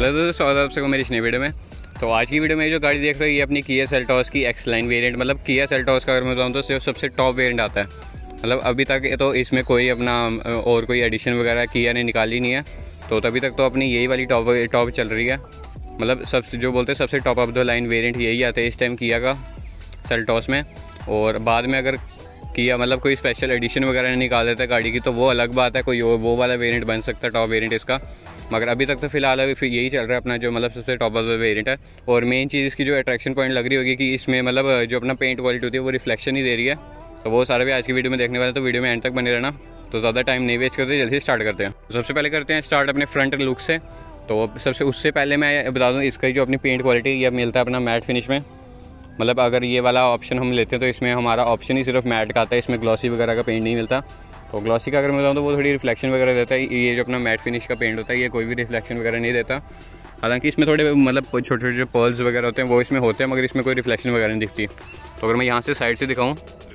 Hello स्वागत है आप सबको मेरी इस नई वीडियो में। तो आज की वीडियो में जो गाड़ी देख रहे हो ये अपनी किया सेल्टॉस की एक्स लाइन वेरिएंट, मतलब किया सेल्टॉस का अगर मैं बताऊँ तो सबसे टॉप वेरिएंट आता है। मतलब अभी तक तो इसमें कोई अपना और कोई एडिशन वगैरह किया ने निकाली नहीं है, तो तभी तक तो अपनी यही वाली टॉप चल रही है। मतलब सबसे जो बोलते हैं सबसे top of the line variant यही आता है इस टाइम किया का सेल्टॉस में। और बाद में अगर किया मतलब कोई स्पेशल एडिशन वगैरह निकाल देता है गाड़ी की तो वो अलग बात है, कोई वो वाला वेरिएंट बन सकता है टॉप वेरिएंट इसका। मगर अभी तक तो फिलहाल अभी फिर यही चल रहा है अपना जो मतलब सबसे टॉप ऑफ द वेरिएंट है। और मेन चीज़ इसकी जो अट्रैक्शन पॉइंट लग रही होगी कि इसमें मतलब जो अपना पेंट क्वालिटी होती है वो रिफ्लेक्शन ही दे रही है। तो वो सारा भी आज की वीडियो में देखने वाले, तो वीडियो में एंड तक बने रहना। तो ज़्यादा टाइम नहीं वेस्ट करते, जल्दी स्टार्ट करते हैं। तो सबसे पहले करते हैं स्टार्ट अपने फ्रंट लुक से। तो सबसे उससे पहले मैं बता दूँ इसका जो अपनी पेंट क्वालिटी ये मिलता है अपना मैट फिनिश में। मतलब अगर ये वाला ऑप्शन हम लेते हैं तो इसमें हमारा ऑप्शन ही सिर्फ मैट का आता है, इसमें ग्लॉसी वगैरह का पेंट नहीं मिलता। तो ग्लॉसी का अगर मैं बताऊँ तो वो थोड़ी रिफ्लेक्शन वगैरह देता है। ये जो अपना मैट फिनिश का पेंट होता है ये कोई भी रिफ्लेक्शन वगैरह नहीं देता। हालांकि इसमें थोड़े मतलब छोटे छोटे जो पर्ल्स वगैरह होते हैं वो इसमें होते हैं, मगर इसमें कोई रिफ्लेक्शन वगैरह नहीं दिखती। तो अगर मैं यहाँ से साइड से दिखाऊँ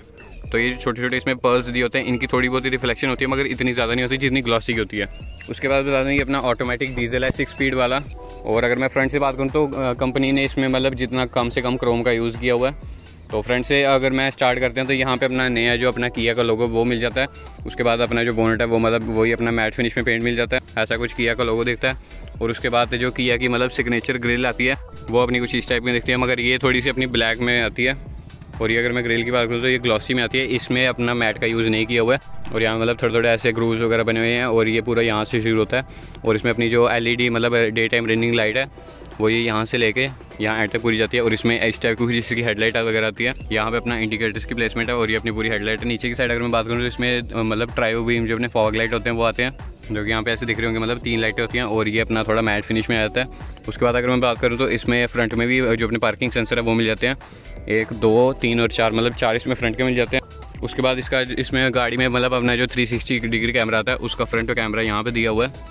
तो ये छोटे छोटे इसमें पर्ल्स दिए होते हैं, इनकी थोड़ी बहुत ही रिफ्लेक्शन होती है मगर इतनी ज़्यादा नहीं होती जितनी ग्लॉसी की होती है। उसके बाद बता दूँ ये अपना ऑटोमेटिक डीजल है 6 स्पीड वाला। और अगर मैं फ्रंट से बात करूँ तो कंपनी ने इसमें मतलब जितना कम से कम क्रोम का यूज़ किया हुआ है। तो फ्रंट से अगर मैं स्टार्ट करते हैं तो यहाँ पे अपना नया जो अपना किया का लोगो वो मिल जाता है। उसके बाद अपना जो बोनेट है वो मतलब वही अपना मैट फिनिश में पेंट मिल जाता है, ऐसा कुछ किया का लोगो दिखता है। और उसके बाद जो किया की मतलब सिग्नेचर ग्रिल आती है वो अपनी कुछ इस टाइप में दिखती है, मगर ये थोड़ी सी अपनी ब्लैक में आती है। और ये अगर मैं ग्रिल की बात करूँ तो ये ग्लॉसी में आती है, इसमें अपना मैट का यूज़ नहीं किया हुआ है। और यहाँ मतलब थोड़े थोड़े ऐसे ग्रूव्स वगैरह बने हुए हैं और ये पूरा यहाँ से शुरू होता है। और इसमें अपनी जो LED मतलब डे टाइम रनिंग लाइट है वो ये यहाँ से लेके यहाँ एंड तक पूरी जाती है। और इसमें इस टाइप की जिसकी हेडलाइट वगैरह आती है, यहाँ पे अपना इंडिकेटर्स की प्लेसमेंट है और ये अपनी पूरी हेडलाइट है। नीचे की साइड अगर मैं बात करूँ तो इसमें मतलब ट्रायो बीम जो अपने फॉग लाइट होते हैं वो आते हैं, जो कि यहाँ पे ऐसे दिख रहे होंगे, मतलब 3 लाइटें होती हैं। और ये अपना थोड़ा मैट फिनिश में आ जाता है। उसके बाद अगर मैं बात करूँ तो इसमें फ्रंट में भी जो अपने पार्किंग सेंसर है वो मिल जाते हैं, 1 2 3 और 4, मतलब 4 इसमें फ्रंट के मिल जाते हैं। उसके बाद इसमें गाड़ी में मतलब अपना जो 360 डिग्री कैमरा आता है उसका फ्रंट का कैमरा यहाँ पे दिया हुआ है,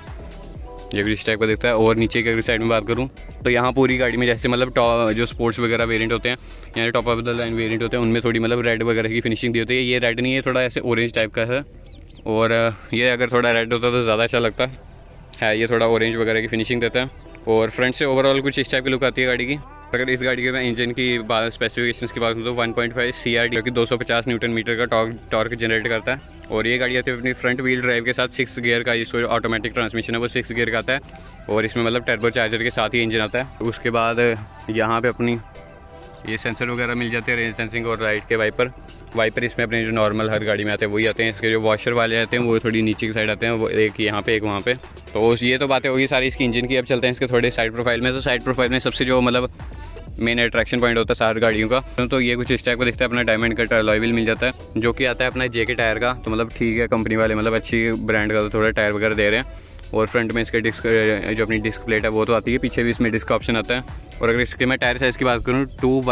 ये भी इस टाइप का दिखता है। और नीचे की अगर साइड में बात करूँ तो यहाँ पूरी गाड़ी में जैसे मतलब जो स्पोर्ट्स वगैरह वेरिएंट होते हैं या top of the line variant होते हैं उनमें थोड़ी मतलब रेड वगैरह की फिनिशिंग दी होती है। ये रेड नहीं है, थोड़ा ऐसे ऑरेंज टाइप का है। और ये अगर थोड़ा रेड होता तो ज़्यादा अच्छा लगता है, ये थोड़ा ऑरेंज वगैरह की फिनिशिंग देता है। और फ्रंट से ओवरऑल कुछ इस टाइप की लुक आती है गाड़ी की। अगर इस गाड़ी के मैं इंजन की स्पेसिफिकेशंस की बात करूँ तो 1.5 CRD जो कि 250 न्यूटन मीटर का टॉर्क जनरेट करता है। और ये गाड़ी आती है अपनी फ्रंट व्हील ड्राइव के साथ 6 गियर का, इसको ऑटोमेटिक ट्रांसमिशन है वो 6 गियर का आता है। और इसमें मतलब टर्बो चार्जर के साथ ही इंजन आता है। उसके बाद यहाँ पे अपनी ये सेंसर वगैरह मिल जाते हैं, रेंज सेंसिंग और राइट के वाइपर इसमें अपने जो नॉर्मल हर गाड़ी में आते हैं वही आते हैं। इसके जो वॉशर वाले आते हैं वो थोड़ी नीचे की साइड आते हैं, वो एक यहाँ पे एक वहाँ पे। तो ये तो बातें होगी सारी इसकी इंजन की। अब चलते हैं इसके थोड़े साइड प्रोफाइल में। तो साइड प्रोफाइल में सबसे जो मतलब मेन अट्रैक्शन पॉइंट होता है सारी गाड़ियों का, तो ये कुछ इस टाइप को दिखता है। अपना डायमंड कट अलॉय व्हील मिल जाता है जो कि आता है अपना JK टायर का। तो मतलब ठीक है, कंपनी वाले मतलब अच्छी ब्रांड का तो थोड़ा टायर वगैरह दे रहे हैं। और फ्रंट में इसके डिस्क जो अपनी डिस्क प्लेट है वो तो आती है, पीछे भी इसमें डिस्क ऑप्शन आता है। और अगर इसके मैं टायर साइज़ की बात करूँ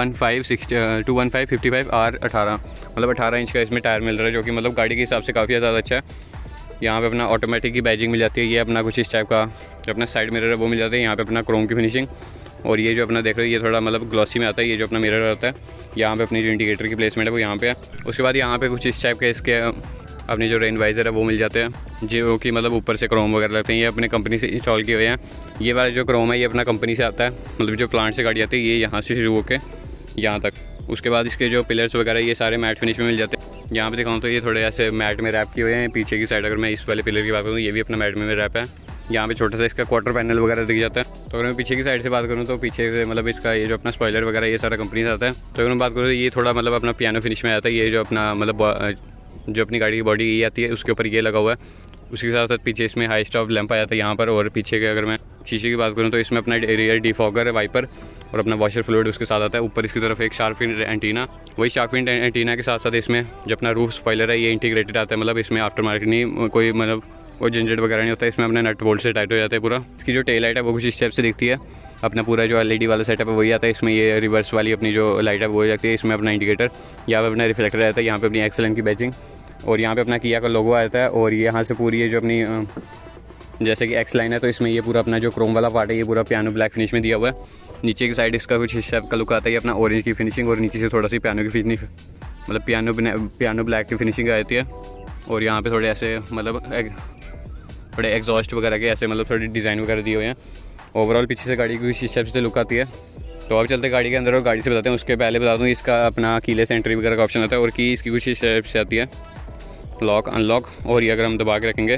215 55 R18, मतलब 18 इंच का इसमें टायर मिल रहा है, जो कि मतलब गाड़ी के हिसाब से काफ़ी ज़्यादा अच्छा है। यहाँ पे अपना ऑटोमेटिक की बैजिंग मिल जाती है। ये अपना कुछ इस टाइप का जो अपना साइड मिरर है वो मिल जाता है, यहाँ पे अपना क्रोम की फिनिशिंग। और ये जो अपना देख रहे हो ये थोड़ा मतलब ग्लॉसी में आता है, ये जो अपना मिरर होता है यहाँ पे अपनी जो इंडिकेटर की प्लेसमेंट है वो यहाँ पे है। उसके बाद यहाँ पे कुछ इस टाइप के इसके अपने जो रेन वाइज़र है वो मिल जाते हैं, जो कि मतलब ऊपर से क्रोम वगैरह लगते हैं। ये अपने कंपनी से इंस्टॉल किए हुए हैं। ये वाला जो क्रोम है ये अपना कंपनी से आता है, मतलब जो प्लांट से गाड़ी आती है ये यहाँ से शुरू होकर यहाँ तक। उसके बाद इसके जो पिलर्स वगैरह ये सारे मैट फिनिश में मिल जाते हैं। यहाँ पे दिखाऊँ तो ये थोड़े ऐसे मैट में रैप किए हुए हैं। पीछे की साइड अगर मैं इस वाले पिलर की बात करूँ ये भी अपना मैट में रैप है। यहाँ पे छोटा सा इसका क्वार्टर पैनल वगैरह दिख जाता है। तो अगर मैं पीछे की साइड से बात करूँ तो पीछे से मतलब इसका ये जो अपना स्पॉइलर वगैरह ये सारा कंपनी से आता है। तो अगर मैं बात करूँ तो ये थोड़ा मतलब अपना पियानो फिनिश में आता है। ये जो अपना मतलब जो अपनी गाड़ी की बॉडी ये आती है उसके ऊपर ये लगा हुआ है। उसके साथ साथ पीछे इसमें हाई स्टॉप लैंप आ जाता है यहाँ पर। और पीछे के अगर मैं शीशे की बात करूँ तो इसमें अपना रियर डिफॉगर है, वाइपर और अपना वॉशर फ्लूइड उसके साथ आता है। ऊपर इसकी तरफ एक शार्क फिन एंटीना, वही शार्क फिन एंटीना के साथ साथ इसमें जो अपना रूफ स्पॉइलर है ये इंटीग्रेटेड आता है। मतलब इसमें आफ्टर मार्केट नहीं कोई मतलब वो झंझट वगैरह नहीं होता, इसमें अपने नट बोल्ट से टाइट हो जाता है पूरा। इसकी जो टेल लाइट है वो कुछ स्टेप से दिखती है। अपना पूरा जो LED वाला सेटअप है वही आता है। इसमें ये रिवर्स वाली अपनी जो लाइट है वो जाती है। इसमें अपना इंडिकेटर, यहाँ पे अपना रिफ्लेक्टर रहता है, यहाँ पे अपनी एक्सेलेंट की बैजिंग और यहाँ पे अपना किया का लोगो आता है। और ये यहाँ से पूरी ये जो अपनी जैसे कि एक्स लाइन है तो इसमें ये पूरा अपना जो क्रोम वाला पार्ट है ये पूरा पियानो ब्लैक फिनिश में दिया हुआ है। नीचे की साइड इसका कुछ हिस्सा का लुक आता है, ये अपना ऑरेंज की फिनिशिंग और नीचे से थोड़ा सी पियानो की फिनिशिंग, मतलब पियानो ब्लैक की फिनिशिंग आती है। और यहाँ पे थोड़े ऐसे मतलब थोड़े एग्जॉस्ट वगैरह के ऐसे मतलब थोड़ी डिज़ाइन वगैरह दिए हुए हैं। ओवरऑल पीछे से गाड़ी की शीशे से लुक आती है। तो अब चलते गाड़ी के अंदर और गाड़ी से बताते हैं। उसके पहले बता दूँ इसका अपना कीलेस एंट्री वगैरह का ऑप्शन आता है और की इसकी कुछ इस शेप से आती है, लॉक अनलॉक। और ये अगर हम दबा के रखेंगे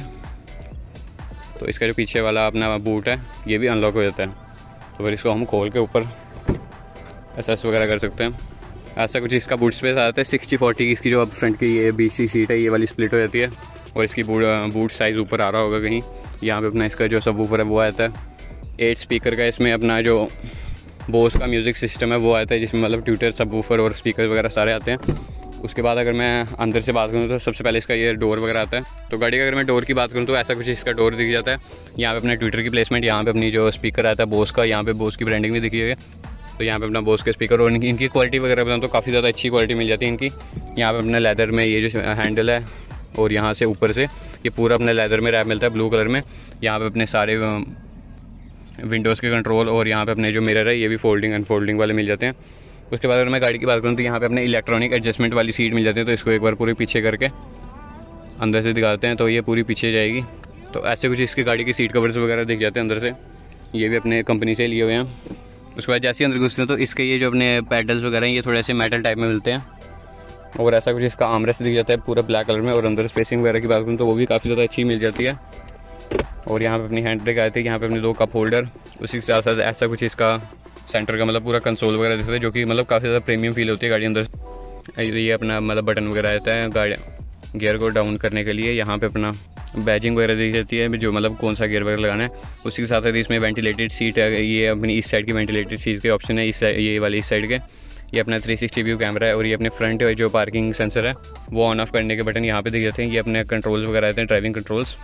तो इसका जो पीछे वाला अपना बूट है ये भी अनलॉक हो जाता है। तो फिर इसको हम खोल के ऊपर एसेस वगैरह कर सकते हैं। ऐसा कुछ इसका बूट स्पेस आता है 60-40 इसकी जो अब फ्रंट की ये बीच सीट है ये वाली स्प्लिट हो जाती है और इसकी बूट साइज़ ऊपर आ रहा होगा कहीं। यहाँ पे अपना इसका जो सबवूफर है वो आता है 8 स्पीकर का। इसमें अपना जो बोस का म्यूज़िक सिस्टम है वो आता है जिसमें मतलब ट्यूटर सबवूफर और स्पीकर वगैरह सारे आते हैं। उसके बाद अगर मैं अंदर से बात करूँ तो सबसे पहले इसका ये डोर वगैरह आता है। तो गाड़ी का अगर मैं डोर की बात करूँ तो ऐसा कुछ इसका डोर दिख जाता है। यहाँ पे अपना ट्विटर की प्लेसमेंट, यहाँ पे अपनी जो स्पीकर आता है बोस का, यहाँ पे बोस की ब्रांडिंग भी दिखी है। तो यहाँ पे अपना बोस के स्पीकर और इनकी क्वालिटी वगैरह बताऊँ तो काफ़ी ज़्यादा अच्छी क्वालिटी मिल जाती है इनकी। यहाँ पे अपना लेदर में ये जो हैंडल है और यहाँ से ऊपर से ये पूरा अपना लेदर में रैप मिलता है ब्लू कलर में। यहाँ पे अपने सारे विंडोज़ के कंट्रोल और यहाँ पे अपने जो मिरर है ये भी फोल्डिंग अनफोल्डिंग वाले मिल जाते हैं। उसके बाद अगर मैं गाड़ी की बात करूँ तो यहाँ पे अपने इलेक्ट्रॉनिक एडजस्टमेंट वाली सीट मिल जाती है। तो इसको एक बार पूरे पीछे करके अंदर से दिखाते हैं तो ये पूरी पीछे जाएगी। तो ऐसे कुछ इसकी गाड़ी की सीट कवर्स वगैरह दिख जाते हैं अंदर से, ये भी अपने कंपनी से लिए हुए हैं। उसके बाद जैसे ही अंदर घुसते हैं तो इसके ये जो अपने पैडल्स वगैरह हैं ये थोड़े से मेटल टाइप में मिलते हैं और ऐसा कुछ इसका आर्मरेस्ट दिख जाता है पूरा ब्लैक कलर में। और अंदर स्पेसिंग वगैरह की बात करूँ तो वो भी काफ़ी ज़्यादा अच्छी मिल जाती है। और यहाँ पे अपनी हैंड ब्रेक आए थे, यहाँ पे अपने 2 कप होल्डर, उसी के साथ साथ ऐसा कुछ इसका सेंटर का मतलब पूरा कंसोल वगैरह दिखता है जो कि मतलब काफ़ी ज़्यादा प्रीमियम फील होती है गाड़ी अंदर। ये अपना मतलब बटन वगैरह आता है गाड़ी गियर को डाउन करने के लिए। यहाँ पे अपना बैजिंग वगैरह दी जाती है जो मतलब कौन सा गियर वगैरह लगाना है। उसी के साथ साथ इसमें वेंटिलेटेड सीट है, ये अपनी इस साइड की वेंटिलेटेड सीट के ऑप्शन है, इस ये वाली इस साइड के। ये अपना 360 व्यू कैमरा है और ये अपने फ्रंट जो पार्किंग सेंसर है वो ऑन ऑफ करने के बटन यहाँ पे दिख जाते हैं। ये अपने कंट्रोल्स वगैरह आते हैं, ड्राइविंग कंट्रोल्स।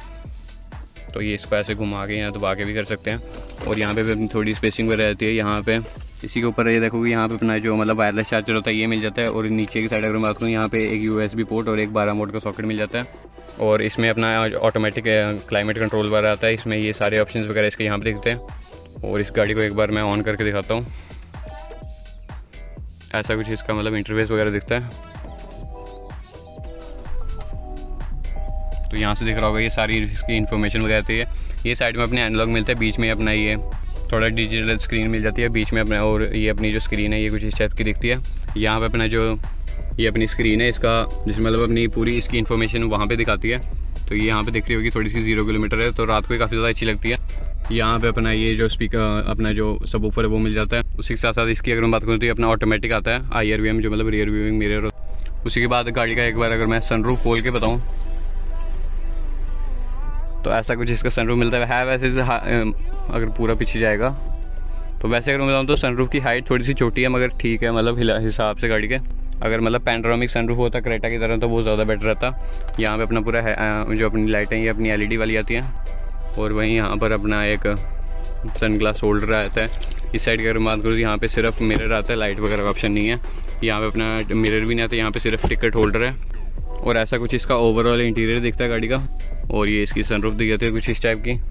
तो ये इसको ऐसे घुमा के या दबा के भी कर सकते हैं। और यहाँ पे भी अपनी थोड़ी स्पेसिंग वगैरह रहती है। यहाँ पे इसी के ऊपर ये देखोगे यहाँ पे अपना जो मतलब वायरलेस चार्जर होता है ये मिल जाता है। और नीचे की साइड अगर मैं बात करूँ यहाँ पे एक USB पोर्ट और एक 12 वोल्ट का सॉकेट मिल जाता है। और इसमें अपना ऑटोमेटिक क्लाइमेट कंट्रोल वगैरह आता है। इसमें ये सारे ऑप्शंस वगैरह इसके यहाँ पे दिखते हैं। और इस गाड़ी को एक बार मैं ऑन करके दिखाता हूँ। ऐसा कुछ इसका मतलब इंटरफेस वगैरह दिखता है। तो यहाँ से दिख रहा होगा ये सारी इसकी इन्फॉर्मेशन वगैरह आती है। ये साइड में अपने एनालॉग मिलता है, बीच में अपना ये थोड़ा डिजिटल स्क्रीन मिल जाती है बीच में अपना। और ये अपनी जो स्क्रीन है ये कुछ इस टाइप की दिखती है। यहाँ पे अपना जो ये अपनी स्क्रीन है इसका जिसमें मतलब अपनी पूरी इसकी इन्फॉर्मेशन वहाँ पे दिखाती है। तो ये यहाँ पे दिख रही होगी थोड़ी सी 0 किलोमीटर है तो रात को काफ़ी ज़्यादा अच्छी लगती है। यहाँ पे अपना ये जो स्पीकर अपना जो सबवूफर है वो मिल जाता है। उसी के साथ साथ इसकी अगर मैं बात करूँ तो ये अपना ऑटोमेटिक आता है IRVM जो मतलब रियर व्यूइंग मिरर। उसी के बाद गाड़ी का एक बार अगर मैं सनरूफ खोल के बताऊँ तो ऐसा कुछ इसका सनरूफ मिलता है वैसे अगर पूरा पीछे जाएगा तो वैसे अगर मैं बताऊँ तो सनरूफ की हाइट थोड़ी सी छोटी है मगर ठीक है मतलब हिसाब से गाड़ी के। अगर मतलब पैनोरामिक सनरूफ होता क्रेटा की तरह तो वो ज़्यादा बेटर रहता। यहाँ पे अपना पूरा जो अपनी लाइटें ये अपनी LED वाली आती हैं। और वहीं यहाँ पर अपना एक सन ग्लास होल्डर आता है। इस साइड की अगर बात करूँ तो यहाँ पे सिर्फ मिरर आता है, लाइट वगैरह का ऑप्शन नहीं है। यहाँ पे अपना मिरर भी नहीं आता, यहाँ पे सिर्फ टिकट होल्डर है। और ऐसा कुछ इसका ओवरऑल इंटीरियर दिखता है गाड़ी का। और ये इसकी सनरूफ दिख जाती है कुछ इस टाइप की।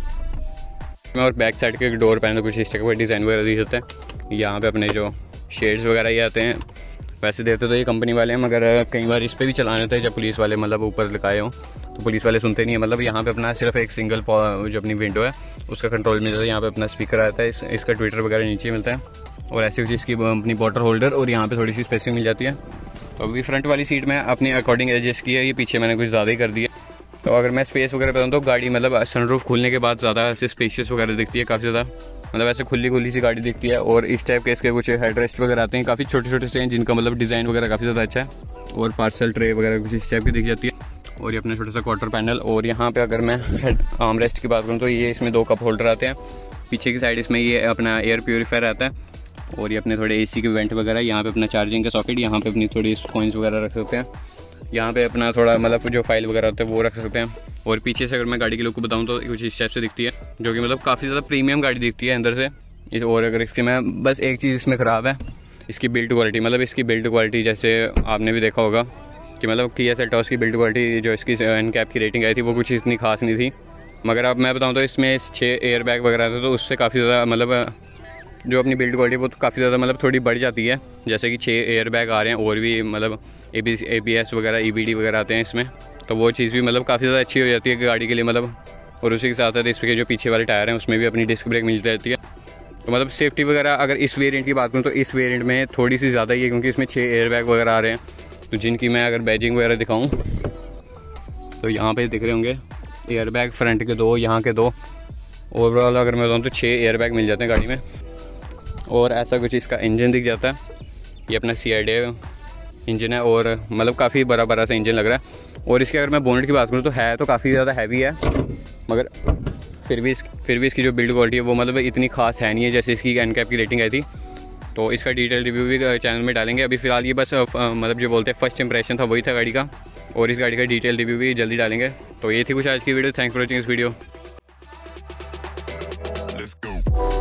और बैक साइड के डोर पैनल कुछ इस टाइप का डिज़ाइन वगैरह दिख जाता है। यहाँ पे अपने जो शेड्स वगैरह ये आते हैं, वैसे देते तो ये कंपनी वाले हैं मगर कई बार इस पर भी चलाने होते हैं जब पुलिस वाले मतलब ऊपर लगाए हों तो पुलिस वाले सुनते नहीं है। मतलब यहाँ पे अपना सिर्फ एक सिंगल जो अपनी विंडो है उसका कंट्रोल मिलता है। यहाँ पे अपना स्पीकर आता है, इसका ट्विटर वगैरह नीचे मिलता है। और ऐसी कुछ इसकी अपनी वाटर होल्डर और यहाँ पे थोड़ी सी स्पेसिंग मिल जाती है। तो अभी फ्रंट वाली सीट में अपनी अकॉर्डिंग एडजस्ट की है, ये पीछे मैंने कुछ ज़्यादा ही कर दिया। तो अगर मैं स्पेस वगैरह बताऊँ तो गाड़ी मतलब सनरूफ खुलने के बाद ज़्यादा ऐसे स्पेशियस वगैरह दिखती है, काफ़ी ज़्यादा मतलब ऐसे खुली सी गाड़ी दिखती है। और इस टाइप के इसके कुछ हेडरेस्ट वगैरह आते हैं, काफ़ी छोटे से हैं जिनका मतलब डिज़ाइन वगैरह काफ़ी ज़्यादा अच्छा है। और पार्सल ट्रे वगैरह कुछ इस टाइप की दिख जाती है। और ये अपना छोटा सा क्वार्टर पैनल। और यहाँ पे अगर मैं हेड आर्म रेस्ट की बात करूँ तो ये इसमें 2 कप होल्डर आते हैं। पीछे की साइड इसमें ये अपना एयर प्योरीफायर आता है। और ये अपने थोड़े AC के वेंट वगैरह, यहाँ पे अपना चार्जिंग का सॉकेट, यहाँ पे अपनी थोड़ी कॉइन्स वगैरह रख सकते हैं। यहाँ पे अपना थोड़ा मतलब जो फाइल वगैरह होता है वो रख सकते हैं। और पीछे से अगर मैं गाड़ी के लुक को बताऊँ तो कुछ इस टाइप से दिखती है जो कि मतलब काफ़ी ज़्यादा प्रीमियम गाड़ी दिखती है अंदर से। और अगर इसकी मैं बस एक चीज़ इसमें ख़राब है इसकी बिल्ड क्वालिटी। मतलब इसकी बिल्ड क्वालिटी जैसे आपने भी देखा होगा कि मतलब किया सेल्टॉस की बिल्ड क्वालिटी जो इसकी NCAP की रेटिंग आई थी वो कुछ इतनी खास नहीं थी। मगर अब मैं बताऊँ तो इसमें 6 एयर बैग वगैरह थे तो उससे काफ़ी ज़्यादा मतलब जो अपनी बिल्ड क्वालिटी वो तो काफ़ी ज़्यादा मतलब थोड़ी बढ़ जाती है। जैसे कि 6 एयर बैग आ रहे हैं और भी मतलब ABS वगैरह EBD वगैरह आते हैं इसमें। तो वो चीज़ भी मतलब काफ़ी ज़्यादा अच्छी हो जाती है कि गाड़ी के लिए मतलब और उसी के साथ साथ इसके जो पीछे वाले टायर हैं उसमें भी अपनी डिस्क ब्रेक मिल जाती है। तो मतलब सेफ्टी वगैरह अगर इस वेरिएंट की बात करूँ तो इस वेरिएंट में थोड़ी सी ज़्यादा ही है, क्योंकि इसमें 6 एयर बैग वगैरह आ रहे हैं। तो जिनकी मैं अगर बैजिंग वगैरह दिखाऊँ तो यहाँ पे दिख रहे होंगे एयर बैग, फ्रंट के 2, यहाँ के 2। ओवरऑल अगर मैं बताऊँ तो 6 एयर बैग मिल जाते हैं गाड़ी में। और ऐसा कुछ इसका इंजन दिख जाता है। ये अपना CID इंजन है और मतलब काफ़ी बड़ा सा इंजन लग रहा है। और इसके अगर मैं बोनेट की बात करूँ तो है तो काफ़ी ज़्यादा हैवी है, मगर फिर भी इसकी जो बिल्ड क्वालिटी है वो मतलब इतनी खास है नहीं है जैसे इसकी NCAP की रेटिंग आई थी। तो इसका डिटेल रिव्यू भी चैनल में डालेंगे। अभी फ़िलहाल ये बस मतलब जो बोलते हैं फर्स्ट इंप्रेशन था वही था गाड़ी का, और इस गाड़ी का डिटेल रिव्यू भी जल्दी डालेंगे। तो ये थी कुछ आज की वीडियो। थैंक्स फॉर वॉचिंग इस वीडियो।